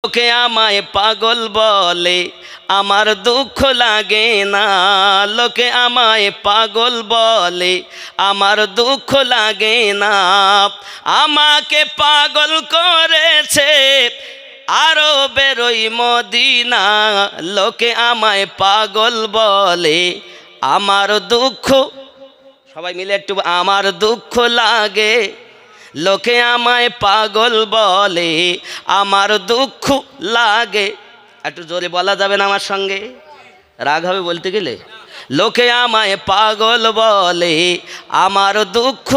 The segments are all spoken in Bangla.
লোকে আমায় পাগল বলে আমার দুঃখ লাগে না, লোকে আমায় পাগল বলে আমার দুঃখ লাগে না। আমাকে পাগল করেছে আরো বেরোই মদিনা, লোকে আমায় পাগল বলে আমার দুঃখ, সবাই মিলে একটু, আমার দুঃখ লাগে, লোকে আমায় পাগল বলে আমার দুঃখ লাগে। একটু জোরে বলা যাবে না আমার সঙ্গে, রাগ হবে বলতে গেলে? লোকে আমায় পাগল বলে আমার দুঃখ,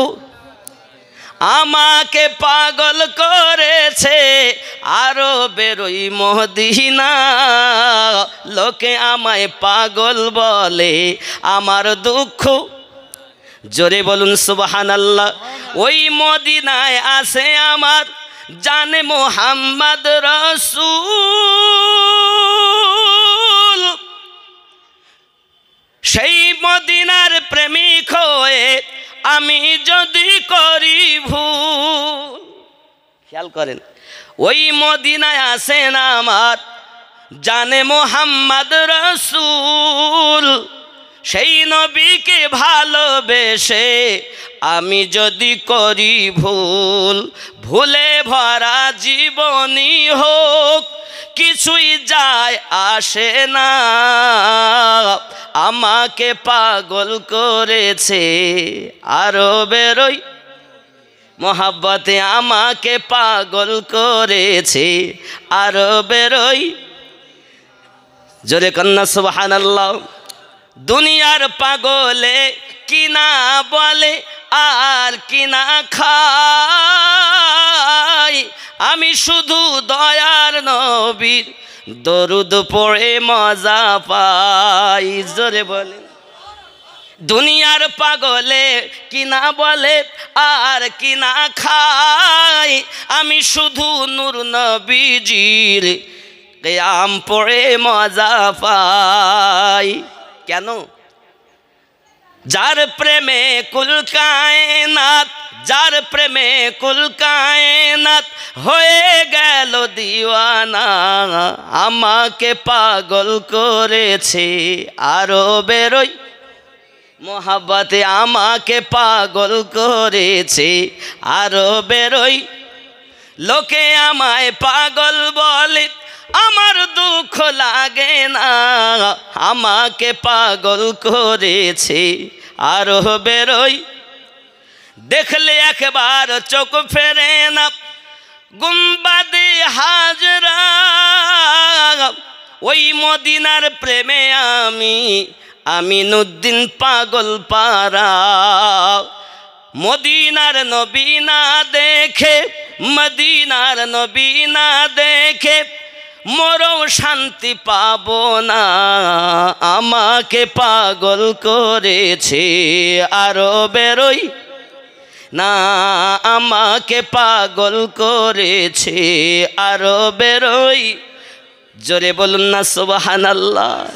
আমাকে পাগল করেছে আরো বেরোই মদিনা, লোকে আমায় পাগল বলে আমার দুঃখ। জোরে বলুন সুবহানাল্লাহ। ওই মদিনায় আছে আমার জানে মোহাম্মদ রাসূল, সেই মদিনার প্রেমিক হয়ে আমি যদি করি ভুল, খেয়াল করেন, ওই মদিনায় আছেন আমার জানে মোহাম্মদ রাসূল, সেই নবীকে ভালোবেসে আমি যদি করি ভুল, ভুলে ভরা জীবনী হোক কিছুই যায় আসে না, আমাকে পাগল করেছে আরো বেরোই মহাব্বতে, আমাকে পাগল করেছে আরো বেরোই। জোরে কন্যা সুবহানাল্লাহ। দুনিয়ার পাগলে কিনা বলে আর কিনা খাই, আমি শুধু দয়ার নবীর দরুদ পড়ে মজা পাই। জোরে বলেন। দুনিয়ার পাগলে কিনা বলে আর কিনা খাই, আমি শুধু নূর নবীজির কিয়াম পড়ে মজা পাই। কেন? যার প্রেমে কুল কায়নাত, যার প্রেমে কুল কায়নাত হয়ে গেল দিওয়ানা, আমাকে পাগল করেছে আরো বেরোই মোহাব্বতে, আমাকে পাগল করেছে আরো বেরোই। লোকে আমায় পাগল বলে আমার দুঃখ লাগে না, আমাকে পাগল করেছে আরো বেরোই। দেখলে একবার চোখ ফেরে না গুম্বাদে হাজরা, ওই মদিনার প্রেমে আমি আমিনুদ্দিন পাগল পারা। মদিনার নবী না দেখে, মদিনার নবী না দেখে মোরও শান্তি পাবো না, আমাকে পাগল করেছে আরো বেরোই না, আমাকে পাগল করেছে আরো বেরোই। জোরে বলুন না সুবহানাল্লাহ।